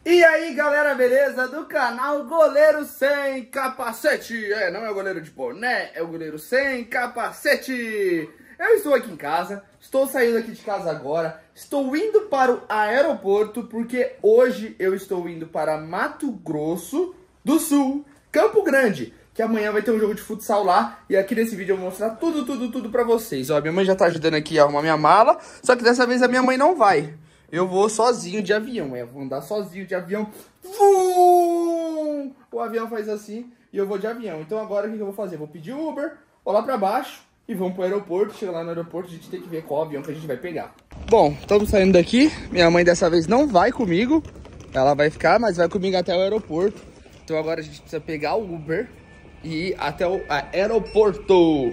E aí galera, beleza? Do canal Goleiro Sem Capacete. Não é o goleiro de boné, é o goleiro sem capacete. Eu estou aqui em casa, estou saindo aqui de casa agora. Estou indo para o aeroporto porque hoje eu estou indo para Mato Grosso do Sul, Campo Grande, que amanhã vai ter um jogo de futsal lá. E aqui nesse vídeo eu vou mostrar tudo pra vocês. Ó, minha mãe já tá ajudando aqui a arrumar minha mala, só que dessa vez a minha mãe não vai. Eu vou sozinho de avião, eu vou andar sozinho de avião. Vum! O avião faz assim e eu vou de avião. Então agora o que eu vou fazer? Vou pedir Uber, vou lá pra baixo e vamos pro aeroporto. Chega lá no aeroporto, a gente tem que ver qual avião que a gente vai pegar. Bom, estamos saindo daqui. Minha mãe dessa vez não vai comigo. Ela vai ficar, mas vai comigo até o aeroporto. Então agora a gente precisa pegar o Uber e ir até o aeroporto.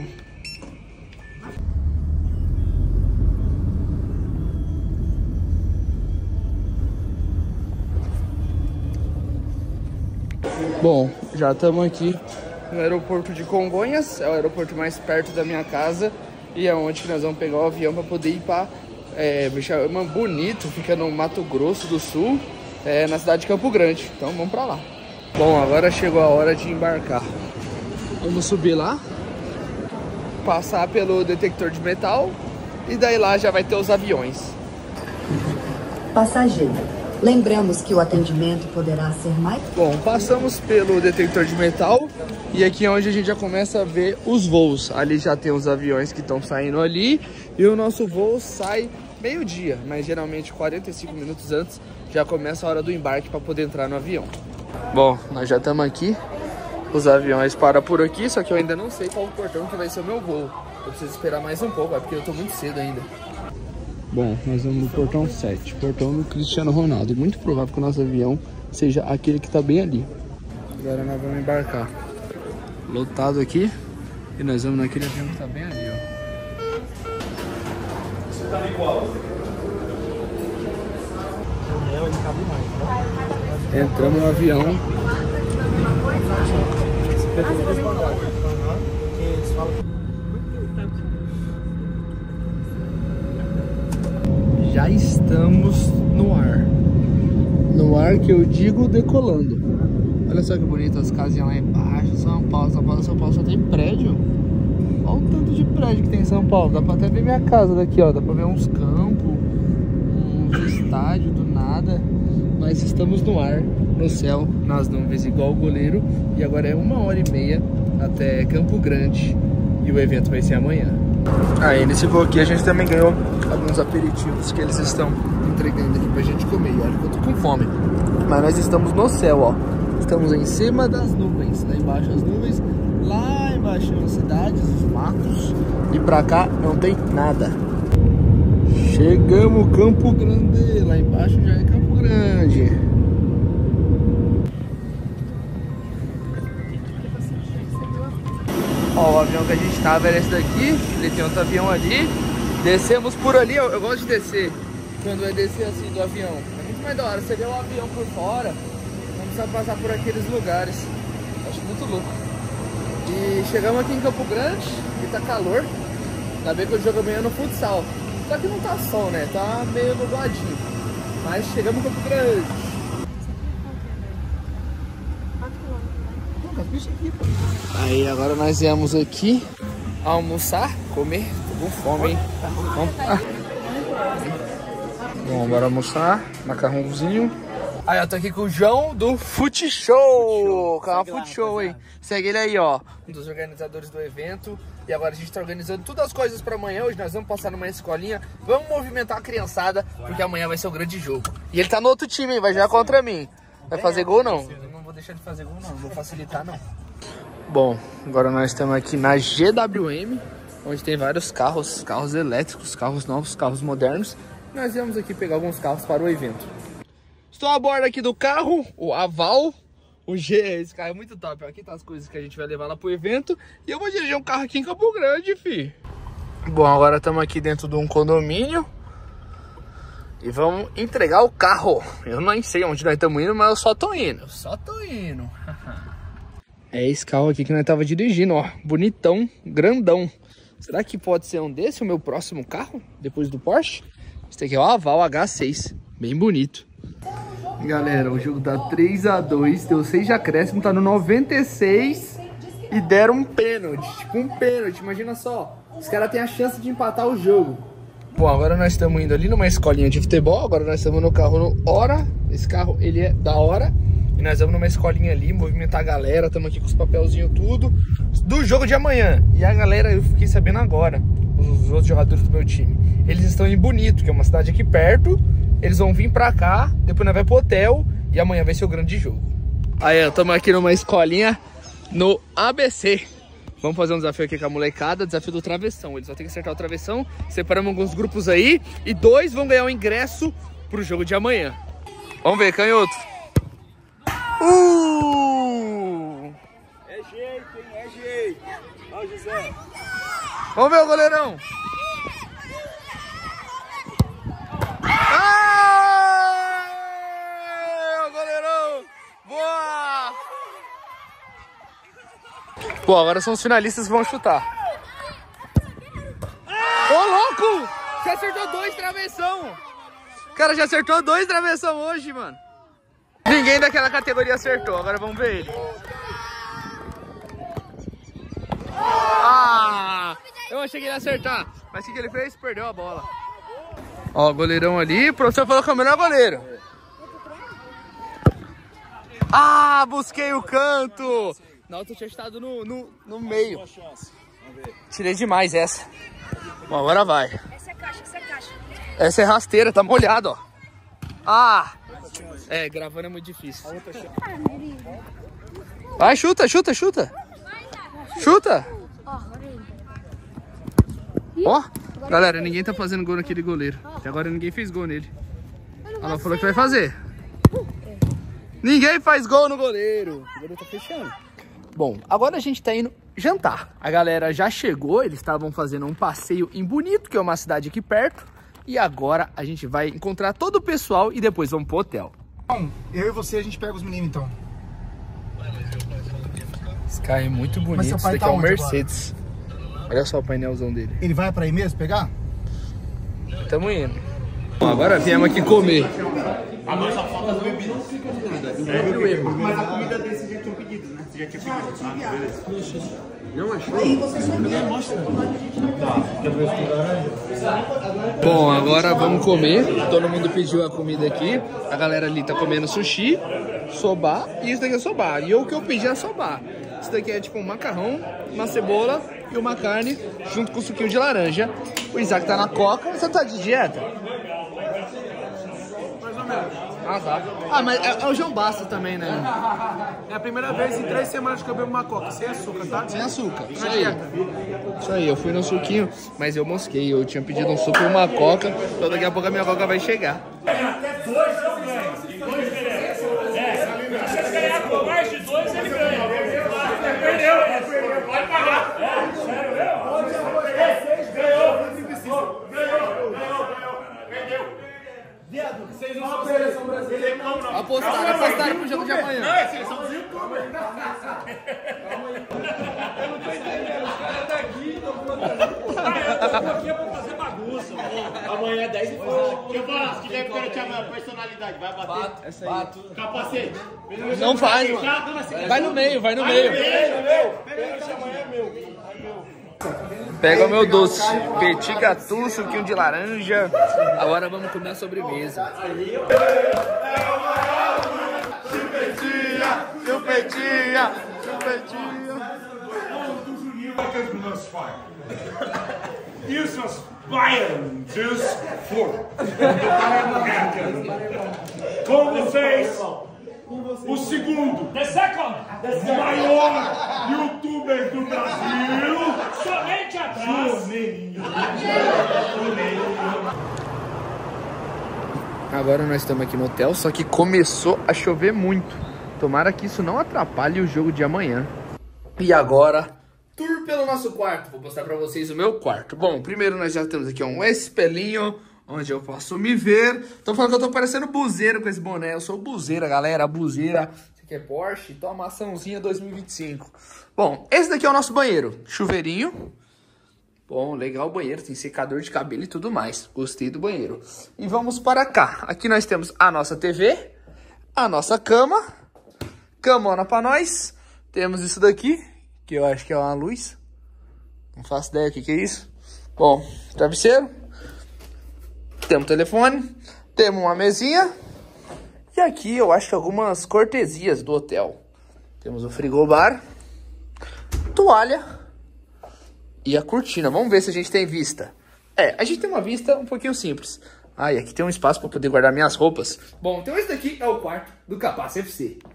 Bom, já estamos aqui no aeroporto de Congonhas, é o aeroporto mais perto da minha casa e é onde que nós vamos pegar o avião para poder ir para Bonito, fica no Mato Grosso do Sul, na cidade de Campo Grande. Então vamos para lá. Bom, agora chegou a hora de embarcar. Vamos subir lá, passar pelo detector de metal e daí lá já vai ter os aviões. Passageiro. Lembramos que o atendimento poderá ser mais... Bom, passamos pelo detector de metal e aqui é onde a gente já começa a ver os voos. Ali já tem os aviões que estão saindo ali e o nosso voo sai meio-dia, mas geralmente 45 minutos antes já começa a hora do embarque para poder entrar no avião. Bom, nós já estamos aqui, os aviões param por aqui, só que eu ainda não sei qual o portão que vai ser o meu voo. Eu preciso esperar mais um pouco, porque eu estou muito cedo ainda. Bom, nós vamos no portão 7, portão do Cristiano Ronaldo. Muito provável que o nosso avião seja aquele que está bem ali. Agora nós vamos embarcar. Lotado aqui. E nós vamos naquele avião que está bem ali, ó. Você tá igual? Entramos no avião. Já estamos no ar. No ar que eu digo decolando. Olha só que bonito as casinhas lá embaixo. São Paulo só tem prédio. Olha o tanto de prédio que tem em São Paulo. Dá pra até ver minha casa daqui, ó. Dá pra ver uns campos, uns estádios do nada. Mas estamos no ar, no céu, nas nuvens, igual o goleiro. E agora é 1h30 até Campo Grande. E o evento vai ser amanhã. Aí nesse voo aqui a gente também ganhou alguns aperitivos que eles estão entregando aqui pra gente comer. E olha que eu tô com fome. Mas nós estamos no céu, ó. Estamos em cima das nuvens. Lá embaixo as nuvens, lá embaixo as cidades, os matos. E pra cá não tem nada. Chegamos Campo Grande. Lá embaixo já é Campo Grande. Ó, o avião que a gente tava era esse daqui. Ele tem outro avião ali. Descemos por ali. Eu gosto de descer quando vai descer assim do avião. É muito mais da hora. Você vê o avião por fora, não precisa passar por aqueles lugares. Acho muito louco. E chegamos aqui em Campo Grande e tá calor. Ainda bem que eu jogo amanhã no futsal. Só que não tá sol, né? Tá meio nubladinho. Mas chegamos em Campo Grande. Aí agora nós viemos aqui almoçar, comer. Tô com fome, hein? Bom, bora almoçar. Macarrãozinho. Aí eu tô aqui com o João do Fute Show. Canal Fute Show, hein? Segue ele aí, ó. Um dos organizadores do evento. E agora a gente tá organizando todas as coisas pra amanhã. Hoje nós vamos passar numa escolinha. Vamos movimentar a criançada, porque amanhã vai ser o grande jogo. E ele tá no outro time, hein? Vai jogar contra mim. Vai fazer gol, não? Eu não vou deixar de fazer gol, não. Não vou facilitar, não. Bom, agora nós estamos aqui na GWM, onde tem vários carros elétricos, carros novos, carros modernos. Nós viemos aqui pegar alguns carros para o evento. Estou a bordo aqui do carro, o Aval, o G, esse carro é muito top. Aqui tá as coisas que a gente vai levar lá pro evento. E eu vou dirigir um carro aqui em Campo Grande, fi. Bom, agora estamos aqui dentro de um condomínio e vamos entregar o carro. Eu nem sei onde nós estamos indo, mas eu só tô indo. É esse carro aqui que nós tava dirigindo, ó. Bonitão, grandão. Será que pode ser um desse o meu próximo carro? Depois do Porsche? Esse aqui é o Aval H6. Bem bonito. Galera, o jogo tá 3-2, deu 6 de acréscimo, tá no 96 e deram um pênalti, tipo um pênalti, imagina só. Os caras têm a chance de empatar o jogo. Bom, agora nós estamos indo ali numa escolinha de futebol, agora nós estamos no carro no Hora, esse carro ele é da Hora. E nós vamos numa escolinha ali, movimentar a galera, estamos aqui com os papelzinhos tudo, do jogo de amanhã. E a galera, eu fiquei sabendo agora, os outros jogadores do meu time, eles estão em Bonito, que é uma cidade aqui perto. Eles vão vir pra cá, depois nós vamos pro hotel e amanhã vai ser o grande jogo. Aí, estamos aqui numa escolinha no ABC. Vamos fazer um desafio aqui com a molecada, desafio do travessão. Eles vão ter que acertar o travessão, separamos alguns grupos aí e 2 vão ganhar o ingresso pro jogo de amanhã. Vamos ver, canhoto. É jeito, hein? É jeito. Ó, José. Vamos ver o goleirão. O goleirão. Boa! Pô, agora são os finalistas que vão chutar. Ô, louco! Você acertou 2 travessão. O cara já acertou 2 travessão hoje, mano. Ninguém daquela categoria acertou, agora vamos ver ele. Ah! Eu achei que ele ia acertar, mas o que ele fez? Perdeu a bola. Ó, o goleirão ali, o professor falou que é o melhor goleiro. Ah, busquei o canto. Não, eu tinha estado no meio. Tirei demais essa. Bom, agora vai. Essa é caixa, essa é caixa. Essa é rasteira, tá molhado, ó. Ah! É, gravando é muito difícil. Vai, chuta, chuta, chuta. Chuta. Ó, galera, ninguém tá fazendo gol naquele goleiro. Até agora ninguém fez gol nele. Ela falou que vai fazer. Ninguém faz gol no goleiro. O goleiro tá fechando. Bom, agora a gente tá indo jantar. A galera já chegou, eles estavam fazendo um passeio em Bonito, que é uma cidade aqui perto. E agora a gente vai encontrar todo o pessoal e depois vamos pro hotel. Bom, eu e você, a gente pega os meninos então. Esse carro é muito bonito, esse daqui é um Mercedes. Olha só o painelzão dele. Ele vai pra aí mesmo pegar? Tamo indo. Bom, agora viemos aqui comer. Agora só falta as bebidas. Mas a comida dele você já tinha pedido, né? Você já tinha pedido. Ah, beleza. Não achou? Aí você só mostra. Bom, agora vamos comer. Todo mundo pediu a comida aqui. A galera ali tá comendo sushi, soba, e isso daqui é soba. E o que eu pedi é soba. Isso daqui é tipo um macarrão, uma cebola e uma carne, junto com o suquinho de laranja. O Isaac tá na coca. Você tá de dieta? Mais ou menos. Ah, tá. Ah, mas é o João Basta também, né? É a primeira vez em 3 semanas que eu bebo uma coca, sem açúcar, tá? Sem açúcar, isso aí. Isso aí, eu fui no suquinho, mas eu mosquei. Eu tinha pedido um suco e uma coca, então daqui a pouco a minha coca vai chegar. Até 2 eu ganho. Se 2 ganhar. Se vocês ganharem por mais de 2, ele ganha. Perdeu. Pode pagar. Sério, Perdeu. Vocês não são seleção brasileira, não. Apostaram pro jogo de amanhã. Não, é seleção do YouTube. Eu não tô entendendo, os caras tá aqui, estão Eu tô aqui pra fazer bagunça. Amanhã é 10 e pouco. Que bom, se deve ter a personalidade. Vai bater? Essa aí. Capacete. Não faz, mano. Vai no meio, vai no meio. Amanhã é meu. Pega o meu doce. Petit gâteau, suquinho de laranja. Agora vamos comer a sobremesa. Chupetinha. Isso, Bayern dos For. Com vocês, o segundo, maior youtuber do Brasil. Somente atrás. Agora nós estamos aqui no hotel, só que começou a chover muito. Tomara que isso não atrapalhe o jogo de amanhã. E agora, tour pelo nosso quarto. Vou mostrar pra vocês o meu quarto. Bom, primeiro nós já temos aqui um espelhinho, onde eu posso me ver. Tô falando que eu tô parecendo buzeiro com esse boné. Eu sou buzeira, galera, buzeira. Isso aqui é Porsche, toma açãozinha 2025. Bom, esse daqui é o nosso banheiro. Chuveirinho. Bom, legal o banheiro, tem secador de cabelo e tudo mais. Gostei do banheiro. E vamos para cá. Aqui nós temos a nossa TV. a nossa cama. Camona pra nós. Temos isso daqui, que eu acho que é uma luz. Não faço ideia o que é isso. Bom, travesseiro. Temos telefone. Temos uma mesinha. E aqui eu acho que algumas cortesias do hotel. Temos o frigobar. Toalha. E a cortina. Vamos ver se a gente tem vista. A gente tem uma vista um pouquinho simples. E aqui tem um espaço para poder guardar minhas roupas. Bom, então esse daqui é o quarto do Capace FC.